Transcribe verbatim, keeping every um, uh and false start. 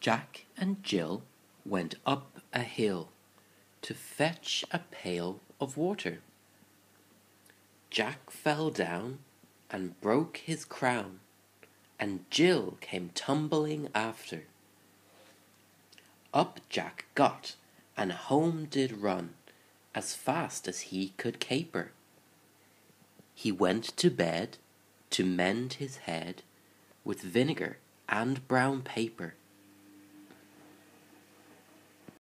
Jack and Jill went up a hill to fetch a pail of water. Jack fell down and broke his crown, and Jill came tumbling after. Up Jack got, and home did run, as fast as he could caper. He went to bed to mend his head with vinegar and brown paper.